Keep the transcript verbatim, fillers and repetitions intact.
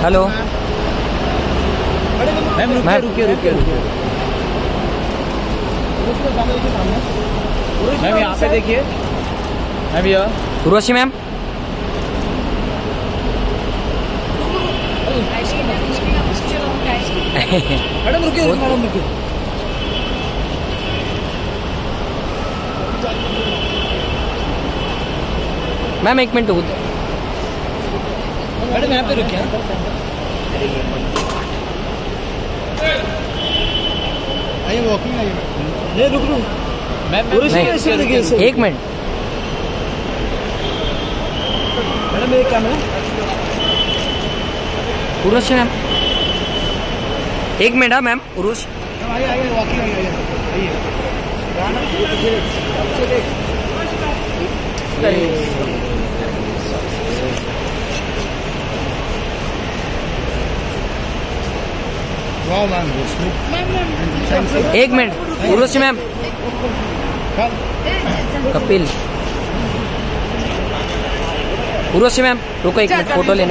Hello ma'am, रुकिए रुकिए रुकिए रुकिए मैम, यहाँ पे देखिए मैम, यहाँ उर्वशी मैम। मैडम रुकिए, मैडम रुकिए। मैम एक मिनट। मैडम यहाँ पे रुकिए। आइए वॉकिंग आइए। नहीं रुक रुक मैम, नहीं एक मिनट मैडम, ये कैमरा। उर्वशी मैम एक मिनट। हाँ मैम उर्वशी आइए आइए वॉकिंग आइए आइए एक minute. Urvashi ma'am, Kapil. Urvashi ma'am रुको एक मिनट, फोटो लेने।